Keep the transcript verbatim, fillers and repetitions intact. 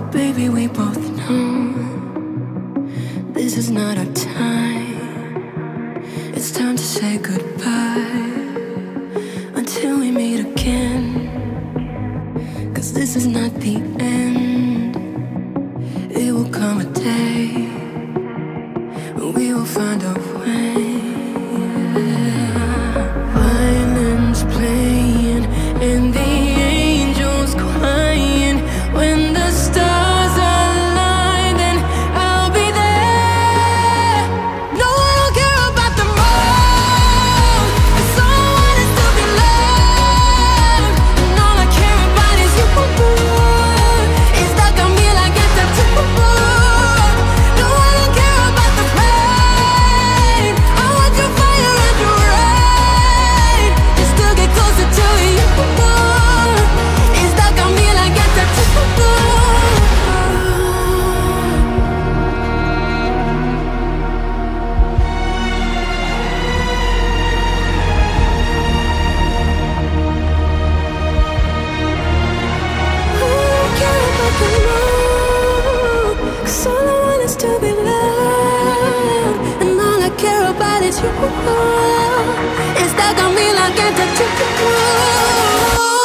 Baby, we both know this is not our time. It's time to say goodbye until we meet again. 'Cause this is not the end. It will come a day when we will find a way. Violins playing and the angels crying. When the stars align, then I'll be there. No, I don't care about the moon, 'cause all I want is to be loved. And all I care about is you. It's stuck on me like it's a tattoo. No, I don't care about the pain. I want your fire and your rain, just to get closer to you. It's stuck on me like it's a tattoo. Cause all I want is to be loved, and all I care about is you. It's stuck on me like a tattoo.